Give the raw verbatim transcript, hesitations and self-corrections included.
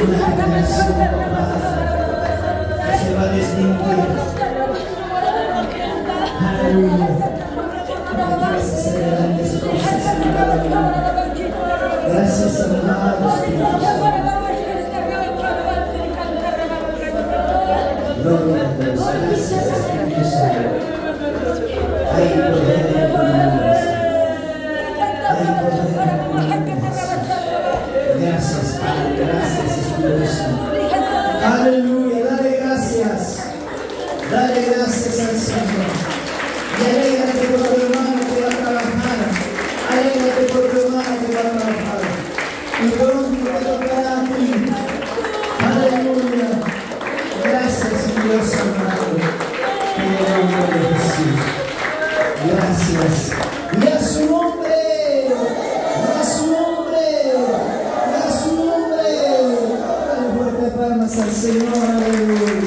una generación, Padre, se va a distinguir. Aleluya. Porque tú vas a hacer grandes cosas en cada uno. Gracias, amado Espíritu Santo. Gloria a Dios. Gracias, Espíritu Santo. Hay poder en tu nombre. Hay poder en tu nombre. Gracias, Padre. Gracias, Espíritu Santo. Aleluya. Dale gracias. Dale gracias al Señor. Y alégrate por tu hermano que va a trabajar. Alégrate por tu hermano que va a trabajar. Y pronto te tocará a ti. Aleluya. Gracias, mi Dios amado. En el nombre de Jesús. Gracias. Y a su nombre. Y a su nombre. Y a su nombre. Dale fuerte palmas al Señor. Aleluya.